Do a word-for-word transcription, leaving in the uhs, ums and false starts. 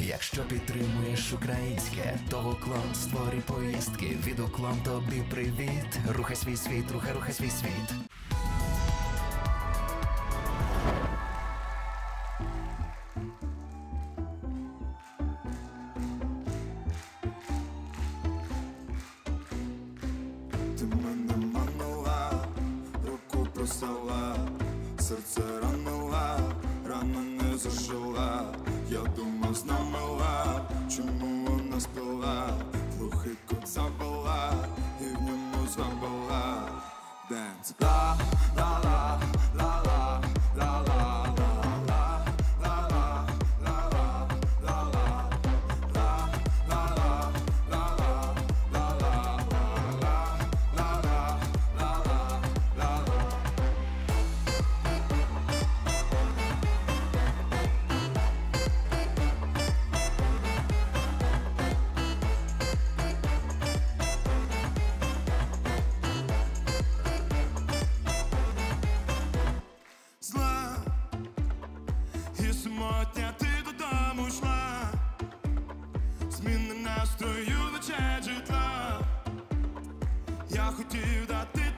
Якщо підтримуєш українське, то уклон створюй поїздки. Від уклон тобі привіт. Рухай свій світ, рухай, рухай свій світ. Ти мене манила, руку просила, серце ранила, рана не зажила. Я думав, знамила, чому вона спила. Глухий кут забила, і в ньому забила. Денс. Ла, ла, ла, ла, ла, ла, ла, ла, ла, ла, ла, ла, ла, ла, ла, ла, ла, ла, ла, ла, зла. І самотня ти додому йшла, зміни настрою, вечер житла. Я хотів дати